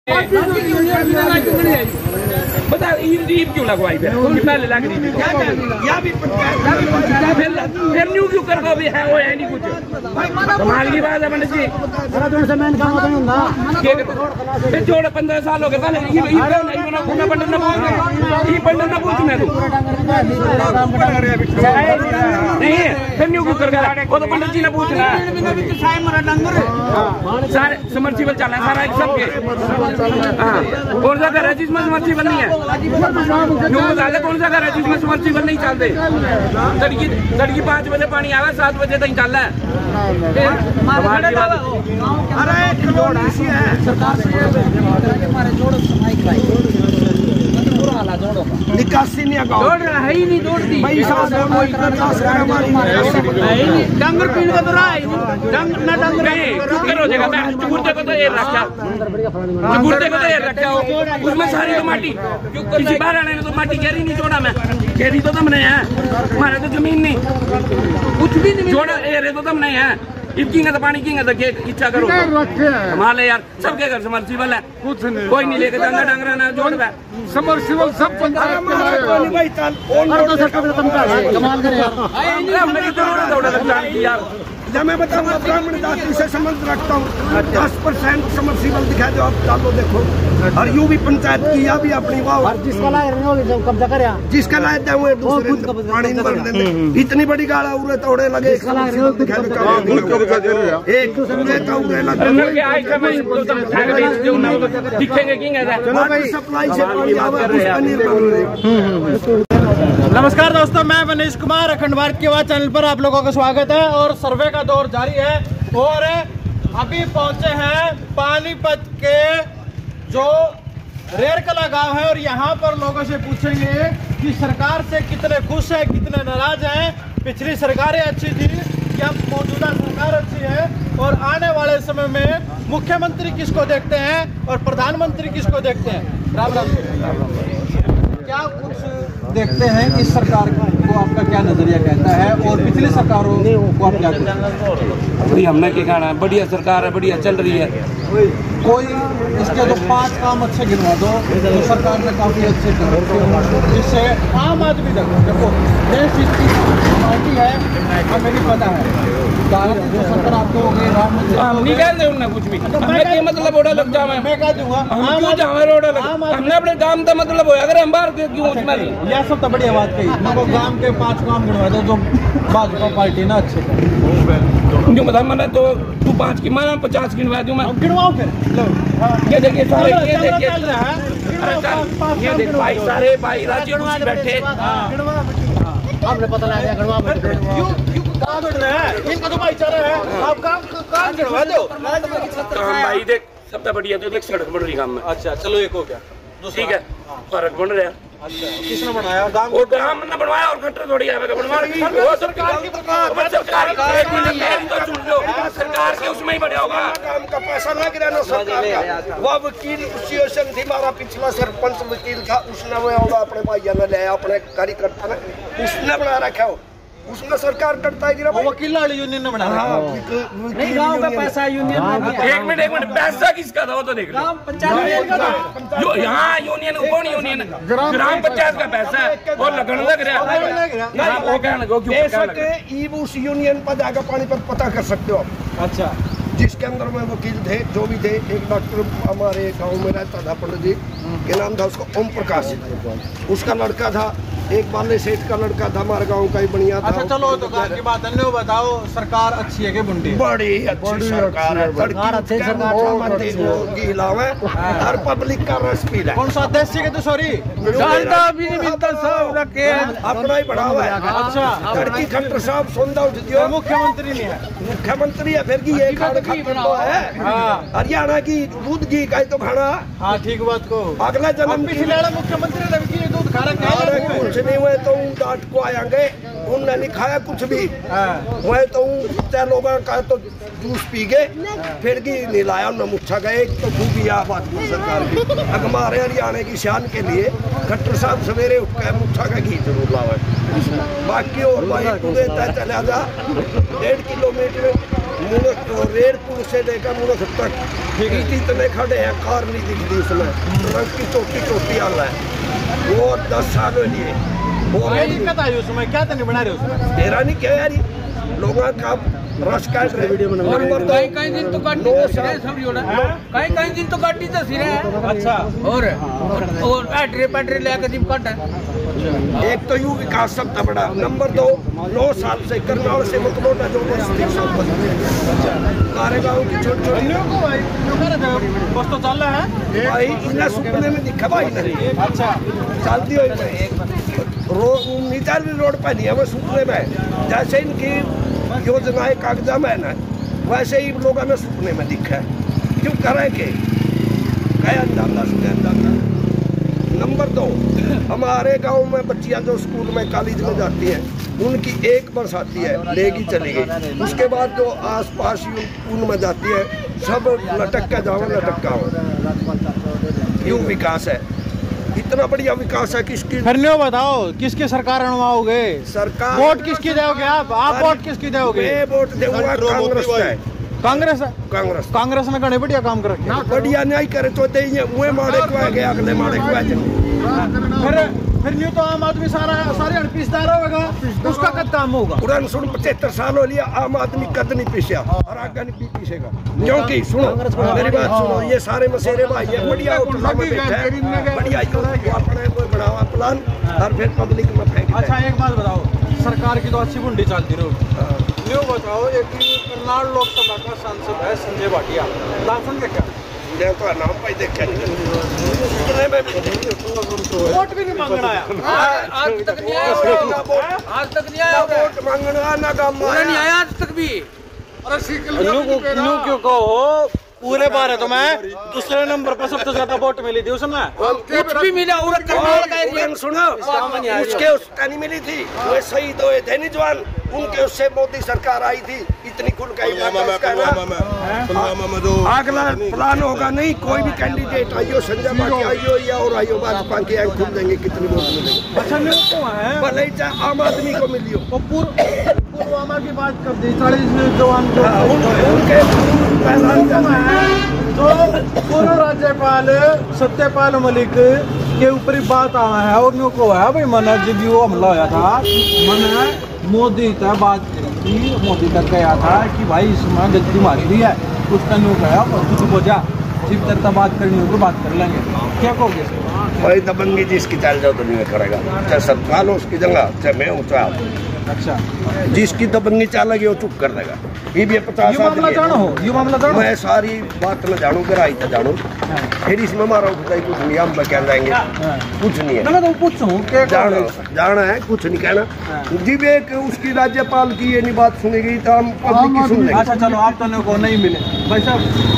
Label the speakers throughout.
Speaker 1: बता ईद क्यों लगवाई फिर पहले लग रही थी फिर न्यू क्यों कर अभी है वो है नहीं कुछ कमाल की बात है पंडित जी। फिर जोड़ 15 साल हो गए पंडित न पूछ मैं तू नहीं फिर न्यू क्यों कर वो तो पंडित जी ने पूछना सारे समर्सिबल चल रहा है सारा सबके। हाँ कौन सा घर है जिसमें समर्सिबल नहीं है? कौन सा घर है जिसमें समर्सिबल नहीं चलते? तड़की 5 बजे पानी आवा 7 बजे तक चल रहा है।
Speaker 2: निकासी नहीं
Speaker 3: जोड़ रहा है ही नहीं जोड़ती डंगर पीने का तो रहा है
Speaker 1: हो जाएगा गुर्दे को तो ये रखा गुर्दे को तो ये रखा हो उसमें सारी तो माटी किसी बाहर आने ने तो माटी गहरी नहीं जोड़ा मैं गहरी तो तुमने है हमारे तो जमीन नहीं कुछ भी नहीं जोड़ा एरे तो तुमने है इतनी तो पानी की इच्छा करो कमाल है यार। सबके घर समर्सिबल है कुछ नहीं कोई नहीं लेके जाना डंगरा ना जोड़
Speaker 2: समर्सिबल सब पंचायत यार। जब मैं बताऊंगा ब्राह्मण जाति से संबंध रखता हूँ 10% समर्सिबल दिखा दो आप चालो देखो और यूं भी पंचायत किया भी अपनी वाह
Speaker 3: जिसका लाए कब्जा करे
Speaker 2: जिसका लाए हुए दूसरे पानी नहीं भरने दे इतनी बड़ी गाड़ा उड़े तोड़े लगे एक सप्लाई से
Speaker 3: नमस्कार दोस्तों, मैं मनीष कुमार अखंड भारत की आवाज चैनल पर आप लोगों का स्वागत है। और सर्वे का दौर जारी है और अभी पहुंचे हैं पानीपत के जो रेरकला गांव है और यहाँ पर लोगों से पूछेंगे कि सरकार से कितने खुश है कितने नाराज हैं। पिछली सरकारें अच्छी थी या मौजूदा सरकार अच्छी है और आने वाले समय में मुख्यमंत्री किसको देखते हैं और प्रधानमंत्री किसको देखते हैं। राम राम। क्या कुछ देखते हैं इस सरकार को आपका क्या नजरिया कहता है और पिछली सरकारों को आप क्या कहते हैं?
Speaker 1: अभी हमने क्या कहना है बढ़िया सरकार है बढ़िया चल रही है।
Speaker 3: कोई इसके जो 5 काम अच्छे गिनवा दो तो सरकार ने काफी अच्छे करे जिससे आम आदमी तक देखो देश की पार्टी है हमें भी पता है जो सरकार आपको हो गई
Speaker 1: हम नहीं कहते उन्हें कुछ भी हमें मतलब रोड़ा लग जावे
Speaker 3: मैं कह दूंगा
Speaker 1: रोड़ा लग हमने अपने काम का मतलब होया अगर हम बाहर क्यों उसमें
Speaker 3: यह सब तो बढ़िया बात कही मेरे को गांव के 5 काम गिनवा दो जो भाजपा पार्टी ना अच्छे
Speaker 1: जो बता मैंने तो तू 5 की माना 50 गिनवा दूं मैं
Speaker 3: गिनवाओ फिर
Speaker 1: ये देखिए सारे ये देखिए ये देख भाई सारे भाई राज्य कुछ बैठे
Speaker 3: आपने पता लगा गणवा बैठ रहे हैं इनका तो भाईचारा है आप काम गिनवा दो
Speaker 1: भाई देख सबसे बढ़िया तो देख सड़क बन रही काम में।
Speaker 3: अच्छा चलो एक हो गया ठीक है
Speaker 1: फर्क बन रहा है।
Speaker 3: अच्छा किसने बनाया गांव
Speaker 1: और गांव ने बनवाया और खट्टर थोड़ी आवेगा बनवाया वो सरकार की सरकार तो सुन लो सरकार के उसमें ही बढ़िया होगा
Speaker 2: काम का पैसा लग रहा ना सरकार का। वह वकील एसोसिएशन थी हमारा पिछला सरपंच वकील था उसने वो होगा अपने भाइयों ने ले अपने कार्यकर्ता ने उसने बना रखा हो उसमें सरकार करता है
Speaker 3: वकील वाली यूनियन ने बनाया
Speaker 2: नहीं गांव का पैसा यूनियन
Speaker 1: एक मिनट पैसा किसका था वो तो देख लो जो यहाँ यूनियन कौन यूनियन ग्राम पंचायत का पैसा है और लगन लग रहा है वो कहने लगे
Speaker 2: उस यूनियन पर जाकर पानी पर पता कर सकते हो।
Speaker 3: अच्छा
Speaker 2: जिसके अंदर में वकील थे जो भी थे एक डॉक्टर हमारे गांव में रहता था पंडित जी के नाम था उसका ओम प्रकाश उसका लड़का था एक बाले सेठ का लड़का था हमारे गांव का ही बढ़िया था।
Speaker 3: अच्छा चलो तो की बात है बताओ सरकार अच्छी है कि बुंडी
Speaker 2: बड़ी अच्छी सरकार है हर पब्लिक का रस पी रहा है।
Speaker 3: कौन सा देसी के तो सॉरी
Speaker 2: अपना ही बढ़ा हुआ है। अच्छा लड़की खट्टर साहब सोंदा उठ दियो
Speaker 3: मुख्यमंत्री नहीं है
Speaker 2: मुख्यमंत्री है फिर की ये है हरियाणा की दूध घी का तो खाना।
Speaker 3: हाँ ठीक बात को
Speaker 2: अगला जन्म
Speaker 3: पिछले मुख्यमंत्री दूध खाना
Speaker 2: कुछ नहीं हुए तो डांट को आएंगे उनने नहीं खाया कुछ भी वह तो लोगों का तो जूस पी गए फिर की नहीं लाया उन्हें मुच्छा गए तो खूबिया बात सरकार की हमारे हरियाणा की शान के लिए खट्टर साहब सवेरे उठ कर मुच्छा का घी जरूर लावे बाकी और भाई देता चला जा 1.5 किलोमीटर रेडपुर से लेकर मुनख तक इतने खड़े हैं, कार नहीं दिखती उसमें, ट्रक की चोटी वाला है वो 10 साल हो लिए।
Speaker 3: क्या दिक्कत आई उसमें, क्या नहीं बना रहे उसमें?
Speaker 2: मेरा नहीं क्या यार, लोगों का रश काट रहे
Speaker 1: कहीं दिन तो गाड़ी कहीं दिन तो गाड़ी तो सिरे है।
Speaker 3: अच्छा।
Speaker 1: और पैटरे लेकर जिम काट है।
Speaker 2: एक तो यू विकास सबसे बड़ा, नंबर 2 9 साल से करनाल से मतलोटा जो हमारे गाँव की छोटी
Speaker 3: बस तो चल रहा है
Speaker 2: भाई, इन्हें सुपने में दिखा भाई नहीं।
Speaker 3: अच्छा।
Speaker 2: चलती नीचाली रोड पर नहीं है, वो सुपने में जैसे इनकी योजनाएं कागजा में है ना, वैसे ही लोगों में सुपने में दिखा है। क्यों करें के क्या अंदाजा सुने अंदाजा। नंबर 2, हमारे गांव में बच्चियां जो स्कूल में कॉलेज में जाती हैं, उनकी एक बस आती है लेगी चली गई, उसके बाद जो आसपास उनमें जाती है सब लटक के जाओ लटक का हो। यूँ विकास है, इतना बढ़िया विकास है। किसकी
Speaker 3: फिर नहीं बताओ किसकी सरकार बनवाओगे?
Speaker 2: सरकार
Speaker 3: वोट किसकी दोगे आप वोट किसकी दोगे?
Speaker 2: मैं वोट दूंगा कांग्रेस है।
Speaker 3: कांग्रेस कांग्रेस ने घने बढ़िया काम कर रखे।
Speaker 2: बढ़िया नहीं करे तो वो मारे को गया, अगले मारे को
Speaker 3: फिर न्यू तो आम आदमी सारे अनपीसदार होगा, उसका कद काम होगा।
Speaker 2: पुरान सुन 75 साल हो लिया, आम आदमी कद नहीं पीछा और आगे नहीं पीछेगा। क्योंकि सुनो मेरी बात सुनो, ये सारे मसेरे भाई है, बढ़िया बढ़िया अपने कोई बढ़ावा प्लान और फिर पब्लिक में फेंक।
Speaker 3: अच्छा एक बात बताओ, सरकार की तो अच्छी बुंडी चलती रहो, न्यू बताओ एक करनाल लोकसभा का सांसद है संजय भाटिया, नाम सुन के क्या
Speaker 2: तो नाम पाई देख
Speaker 3: वोट भी नहीं मांगना आया,
Speaker 1: आज तक नहीं आया, आज तक नहीं आया
Speaker 2: वोट मांगना ना काम
Speaker 1: नहीं आया आज तक भी।
Speaker 3: क्यों कहो पूरे भारत में दूसरे नंबर पर सबसे ज्यादा वोट मिली थी उसमें,
Speaker 1: कुछ भी मिला
Speaker 2: सुनो उसके उसका नहीं मिली थी, वो शहीद हुए थे नहीं जवान, उनके उससे मोदी सरकार आई थी, इतनी खुल गई। अगला प्लान होगा नहीं, कोई भी कैंडिडेट आइयो, संजय भाटी आइयो या और आइयो, भाजपा की आंख खुल देंगे कितनी वोट मिलेगी।
Speaker 3: अच्छा
Speaker 2: भले चाहे आम आदमी को मिलियो।
Speaker 3: पुलवामा की बात कर दी, 40 जवान
Speaker 2: उनके
Speaker 3: तो पूर्व राज्यपाल सत्यपाल मलिक के ऊपर ही बात आया है और न्यू को है भाई मना जब वो हमला होया था, मैंने मोदी तक बात करी थी, मोदी तक गया था कि भाई इसमें गलती मारी दी है, उसका न्यू कहा कुछ हो जा, जिस तरह बात करनी होगी बात कर लेंगे, क्या कहोगे?
Speaker 2: भाई दबंगी जिसकी चाल जाओ तो नहीं करेगा, चाहे सतपाल हो उसकी जगह, चाहे मैं हूँ चाहे।
Speaker 3: अच्छा,
Speaker 2: जिसकी दबंगी चाल लगी वो चुप कर देगा। ये भी 50
Speaker 3: मामला जानो
Speaker 2: मैं सारी बात न जानू कराई था जानू, फिर इसमें मारा कुछ नहीं, हम क्या जाएंगे कुछ नहीं है,
Speaker 3: तो पूछूं
Speaker 2: जाना है कुछ नहीं कहना। जब एक उसकी राज्यपाल की ये नहीं बात सुनेगी तो हम पब्लिक की सुन लेंगे।
Speaker 3: अच्छा चलो आप तो को नहीं मिले भाई साहब,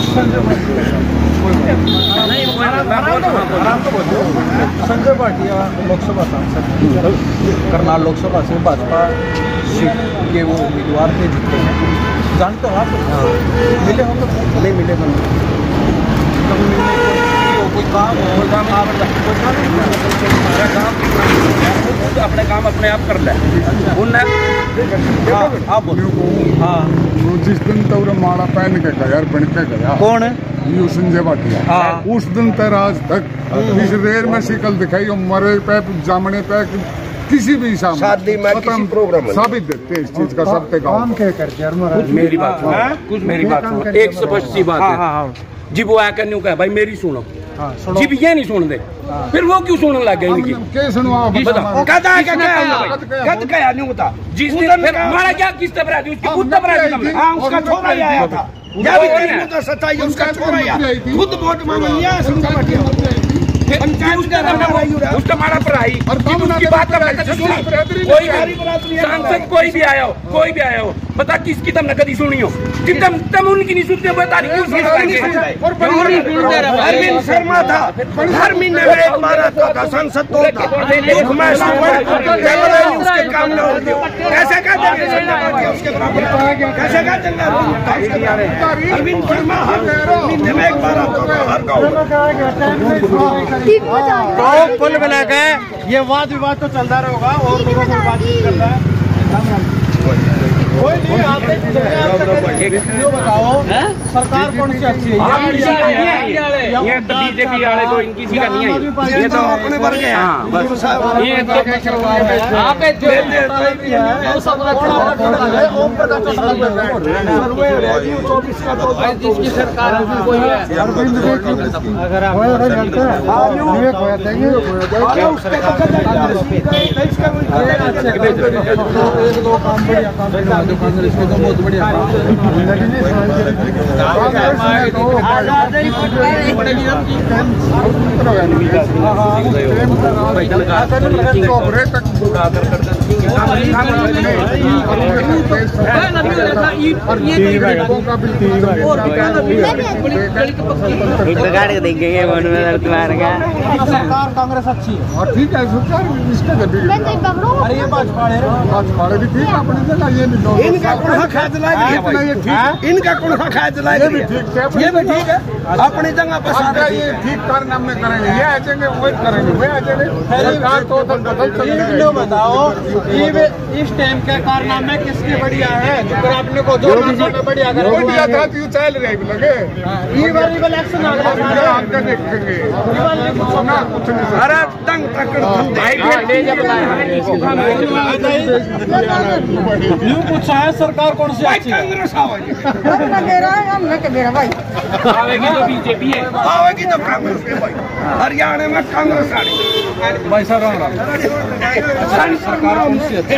Speaker 3: संजय भाटिया लोकसभा सांसद करनाल लोकसभा से भाजपा सीट के वो उम्मीदवार थे, जीते हैं, जानते हो आप? मिले हो तो नहीं मिले तो कोई काम
Speaker 1: अपने काम अपने आप कर ले।
Speaker 3: आप बोलो। हाँ
Speaker 4: जिस दिन तो माड़ा पहन के गया बन के गया,
Speaker 3: कौन है?
Speaker 4: यू संजय भाटिया। उस दिन तक आज तक इस रेल में शिकल दिखाई, मरे पे जामने पे किसी भी
Speaker 2: शादी में किसी प्रोग्राम
Speaker 4: साबित देते इस चीज का सब पे काम के करके।
Speaker 1: मेरी बात कुछ मेरी बात सुनो, एक स्पष्ट सी बात है जी, वो आकर न्यू कहा भाई मेरी सुनो, जी भी ये नहीं सुन दे, फिर वो क्यों सुनने लग गए इनकी?
Speaker 4: क्या सुनवा
Speaker 1: जिस दिन फिर हमारा क्या किस्त अपराधी, उसकी खुद अपराधी,
Speaker 2: उसका छोरा ही आया था, सच्चाई उसका छोरा ही आया, खुद वोट मांग
Speaker 1: उसका मारा पढ़ाई और उसकी बात सांसद कोई भी आया हो बता किसकी तुमने कभी सुनी हो? तुम उनकी नहीं सुनते, बता रही
Speaker 2: अरविंद शर्मा था, हर महीने में एक बार आता था संसद तो उसके काम न हो, कैसे अरविंद शर्मा हर महीने में एक बार आता था हर गाँव।
Speaker 3: तो कुल मिला के ये वाद विवाद तो चलता रहेगा और लोगों को बातचीत करना है। कोई नहीं आते वीडियो बताओ सरकार कौन सी अच्छी है?
Speaker 1: ये तो बीजेपी वाले तो इनकी सी करनी है, ये तो अपने वर्ग है। हाँ बस ये तो आप जिसकी सरकार कोई है अगर आप
Speaker 3: कांग्रेस के तो बहुत बढ़िया सरकार कांग्रेस अच्छी है
Speaker 4: और ठीक है सरकार इसके
Speaker 3: अरे ये भाजपा
Speaker 4: भी ठीक है अपनी जगह। ये भी
Speaker 2: इनका कौन खाद लाएगा, इनका कौन खाद लाएगा, ये भी ठीक है अपनी जगह पर सारा
Speaker 4: ये ठीक कारनामे करेंगे, ये आ जाएंगे वो करेंगे वे आ जाएंगे। सरकार तो
Speaker 3: वीडियो बताओ इस टाइम के कारनामे किसके बढ़िया है जो आपने को जो बढ़िया
Speaker 4: बढ़िया था तो चल रहे लगे
Speaker 3: ये वाली इलेक्शन आ गया
Speaker 4: आपका देखेंगे ना कुछ नहीं।
Speaker 2: अरे तंग तकड़
Speaker 3: यूँ पूछा है सरकार कौन सी अच्छी है?
Speaker 2: कांग्रेस आवेगी
Speaker 1: तो बीजेपी है,
Speaker 2: आवेगी तो कांग्रेस है भाई। हरियाणा में कांग्रेस आ रही
Speaker 3: भाई सरकार कौन सी अच्छी है?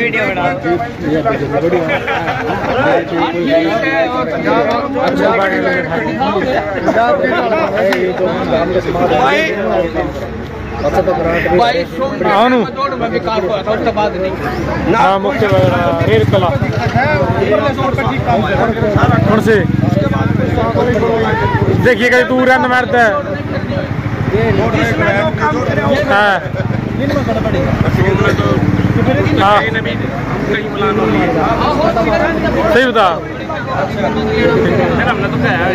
Speaker 1: అవును
Speaker 3: मुख्य रेल कला कौन से देखिए कहीं दूर है मारता है सही बता
Speaker 1: हमने तो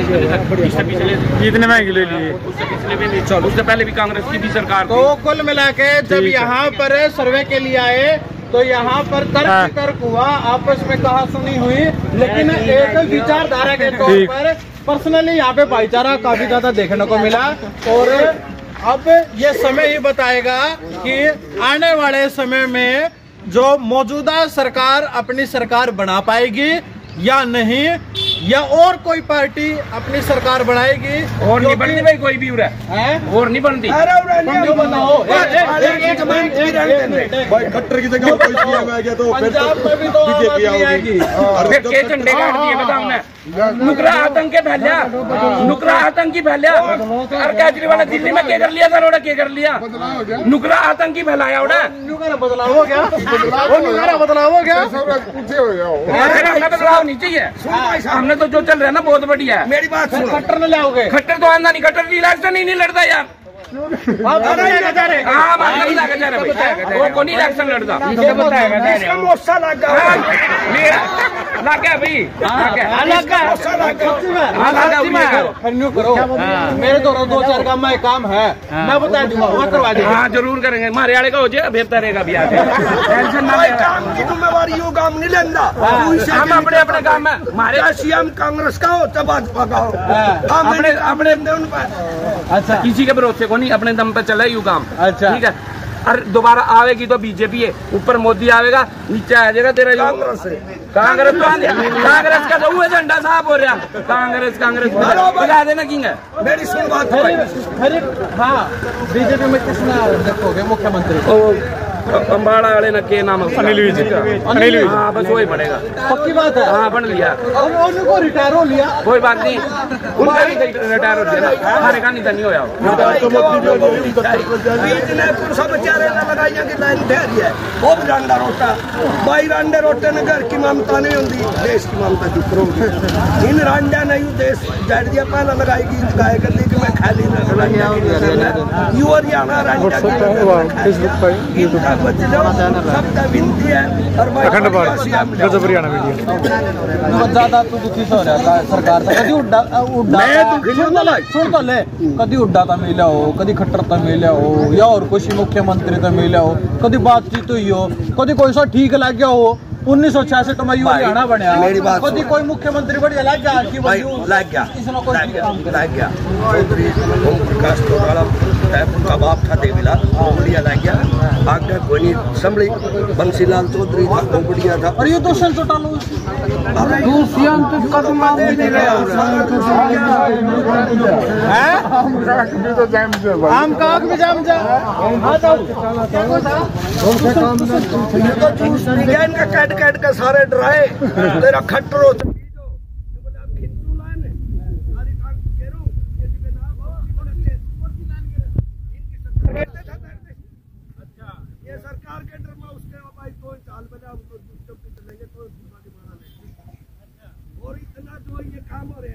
Speaker 3: कितने महंगे ले लिए?
Speaker 1: उससे पहले भी कांग्रेस की भी सरकार
Speaker 3: तो कुल मिला के जब यहाँ पर सर्वे के लिए आए तो यहाँ पर तर्क हुआ, आपस में कहा सुनी हुई, लेकिन एक विचारधारा के तौर पर पर्सनली यहाँ पे भाईचारा काफी ज्यादा देखने को मिला। और अब ये समय ही बताएगा कि आने वाले समय में जो मौजूदा सरकार अपनी सरकार बना पाएगी या नहीं, या और कोई पार्टी अपनी सरकार बनाएगी।
Speaker 1: और नहीं बनती भाई कोई भी उरा है और नहीं बनती।
Speaker 3: बताओ
Speaker 5: भाई खट्टर की जगह कोई किया गया तो
Speaker 3: पंजाब में भी तो
Speaker 5: बीजेपी आएगी।
Speaker 1: फिर के झंडे काट दिए बताऊं मैं, नुकरा आतंक फैलिया, नुकरा आतंकी फैलिया। और केजरीवाल ने दिल्ली में क्या कर लिया सर, क्या कर लिया, नुकरा आतंकी फैलाया उड़ा।
Speaker 3: बदलाव हो गया, बदलाव हो गया।
Speaker 1: बदलाव नहीं चाहिए, हमने तो जो चल रहा है ना बहुत बढ़िया है।
Speaker 2: मेरी बात सुनो,
Speaker 3: खट्टर न लाओगे,
Speaker 1: खट्टर तो आंदा नहीं, खट्टर इलेक्शन ही नहीं लड़ता यार। वो कौन इलेक्शन लड़ता
Speaker 2: मोसा लगा
Speaker 1: भाई
Speaker 3: करो। मेरे तो 2-4 काम में काम है, मैं बता दूंगा, वो करवा दूंगा।
Speaker 1: हाँ जरूर करेंगे, हमारे आड़े का हो जाए बेहतर रहेगा भी आगे। टेंशन ना ले,
Speaker 2: काम की जिम्मेवारी यो काम नहीं लेंदा।
Speaker 1: हम अपने अपने काम में हमारे
Speaker 2: सीएम कांग्रेस का हो तब भाजपा का हो,
Speaker 1: अपने अपने
Speaker 3: अच्छा
Speaker 1: किसी के भरोसे को नहीं, अपने दम पे चले यू काम।
Speaker 3: अच्छा
Speaker 1: ठीक है, और दोबारा आवेगी तो बीजेपी है, ऊपर मोदी आवेगा, नीचे आ जाएगा तेरा
Speaker 2: कांग्रेस से।
Speaker 1: कांग्रेस कांग्रेस का तो वो झंडा साफ हो रहा। कांग्रेस कांग्रेस बुला देना किंग है।
Speaker 2: मेरी सुन बात
Speaker 3: हाँ, बीजेपी में किसना रखोगे मुख्यमंत्री?
Speaker 1: अम्बाड़ा वाले न के नाम
Speaker 3: अनिल विज।
Speaker 1: हाँ बस वही पड़ेगा,
Speaker 3: पक्की बात है।
Speaker 1: हाँ बन लिया,
Speaker 3: उनको रिटायर हो लिया,
Speaker 1: कोई बात नहीं, उनका भी रिटायर हो गया, हमारे का नहीं होया।
Speaker 2: बेचारे लगाइया की लाइन ठहरी है, वो भी रांडा रोटा भाई, रांडे रोटे ने घर की ममता नहीं होती, देश की ममता चुप करोगी। इन रांडा नहीं देश जड़ दिया पहला लगाएगी, गाय कर दी कि मैं खाली ना यू हरियाणा रांडा विनती है।
Speaker 3: ज्यादा तू दुखी से हो रहा था सरकार से, कभी उड्डा सुन तो ले, कभी उड्डा तो मिला हो, कभी खट्टर तो मिला हो, या और कुछ मुख्यमंत्री तो मिला हो, कभी बातचीत हुई हो, कभी कोई सा ठीक लग गया हो, 1966 में यू हरियाणा बनया
Speaker 2: मेरी बात
Speaker 3: खुद ही कोई मुख्यमंत्री बढ़िया लग गया कि
Speaker 2: भाई लग गया चौधरी ओम प्रकाश चौटाला का बाप था देवीलाल बढ़िया लग गया आगे कोई नहीं संभली बंसीलाल चौधरी था वो बढ़िया था
Speaker 3: और ये दुष्यंत चौटाला आम का आग भी जाम जा
Speaker 2: इनका कैट के सारे डराए तेरा खट्टरो ये सरकार के डर में उसके भाई कोई चाल बजा चलेंगे तो और इतना जो ये काम हो रहा है